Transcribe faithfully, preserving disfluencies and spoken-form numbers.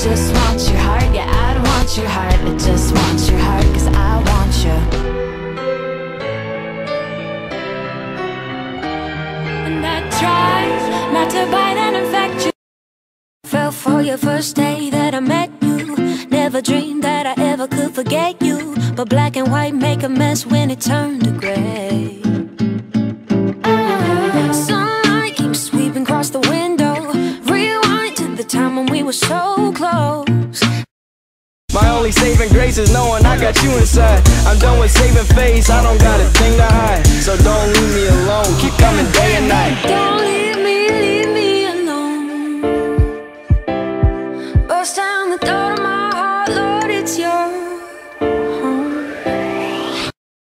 just want your heart, yeah, I want your heart. I just want your heart, cause I want you. And I tried not to bite and infect you. Fell for your first day that I met you. Never dreamed that I ever could forget you. But black and white make a mess when it turned to gray. Sunlight came sweeping across the window. Rewind to the time when we were so close. My only saving grace is knowing I got you inside. I'm done with saving face, I don't got a thing to hide. So don't leave me alone, keep coming day and night. Don't leave me, leave me alone. Bust down the door.